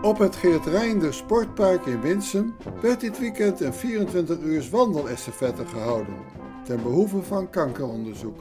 Op het Geert Reinder Sportpark in Winsum werd dit weekend een 24 uur wandelestafette gehouden, ten behoeve van kankeronderzoek.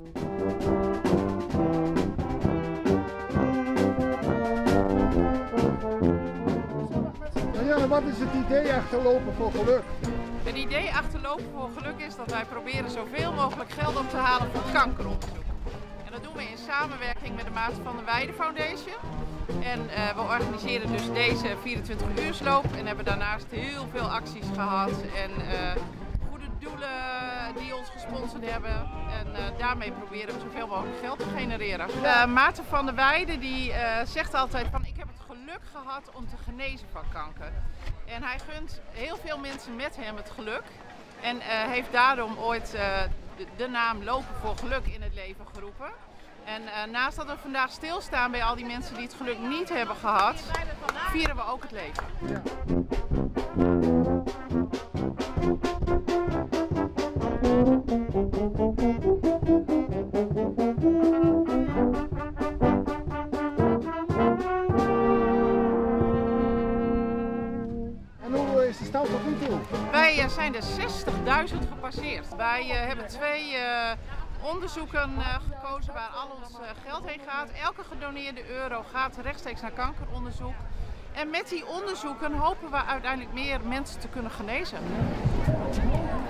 Ja, wat is het idee achter Lopen voor Geluk? Het idee achter Lopen voor Geluk is dat wij proberen zoveel mogelijk geld op te halen voor kankeronderzoek. En dat doen we in samenwerking met de Maarten van der Weijden Foundation. En we organiseren dus deze 24-uursloop en hebben daarnaast heel veel acties gehad en goede doelen die ons gesponsord hebben. En daarmee proberen we zoveel mogelijk geld te genereren. Maarten van der Weijden die zegt altijd van ik heb het geluk gehad om te genezen van kanker. En hij gunt heel veel mensen met hem het geluk en heeft daarom ooit de naam Lopen voor Geluk in het leven geroepen. En naast dat we vandaag stilstaan bij al die mensen die het geluk niet hebben gehad, vieren we ook het leven. Ja. En hoe is de stand tot nu toe? Wij zijn de 60.000 gepasseerd. Wij hebben twee onderzoeken gekozen waar al ons geld heen gaat. Elke gedoneerde euro gaat rechtstreeks naar kankeronderzoek. En met die onderzoeken hopen we uiteindelijk meer mensen te kunnen genezen.